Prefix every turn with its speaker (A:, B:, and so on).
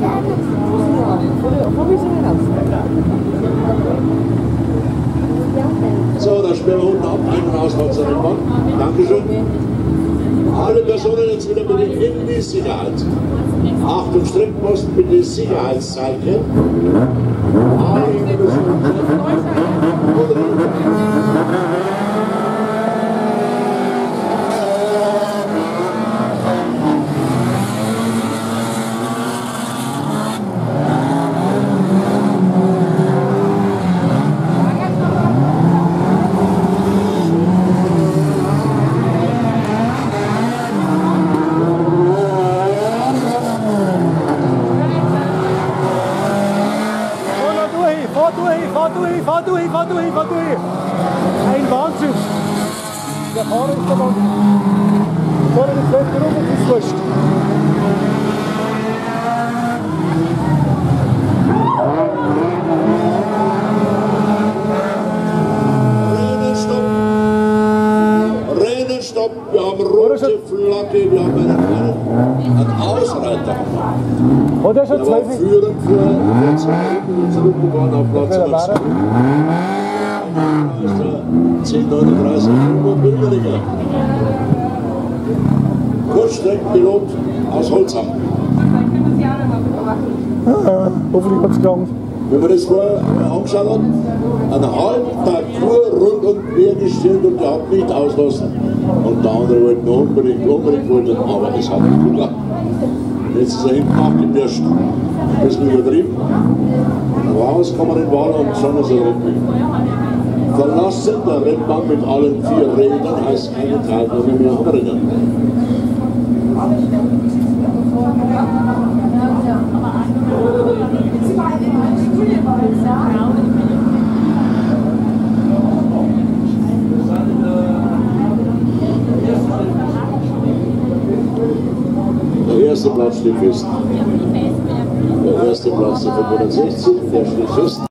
A: So, dann sperren wir unten ab, einen raus, raus an den Mann. Dankeschön. Alle Personen jetzt wieder bitte in die Sicherheit. Achtung, Streckposten, bitte Sicherheitszeichen. Alle Personen.
B: Fahr durch! Ein Wahnsinn! Der Fahrer ist der Mann. Vorne den Zweiten rum und ist wurscht.
A: Rennen, stopp! Wir haben rote Flagge, wir haben einen Ausreiter.
B: Und er schon
A: zwei führend für 2 Minuten zurückgefahren auf Platz 1. 10:39 und Bürgerlicher. Kurzstreckenpilot aus Holzham.
B: Hoffentlich hat es gelangt.
A: Wenn wir das vorher angeschaut haben, einen halben Parcours rund und quer gestellt und der hat nicht auslassen. Und der andere wollte noch unbedingt wollten, aber es hat nicht geklappt. Jetzt ist er hinten abgepirscht. Ein bisschen übertrieben. Rauskommen in den Wal und schon ist er rückwärts. Verlassen der Rennbahn mit allen 4 Rädern heißt keine Teilnahme mehr am Rennen. Der erste Platz steht fest. Der erste Platz der 65, der steht fest.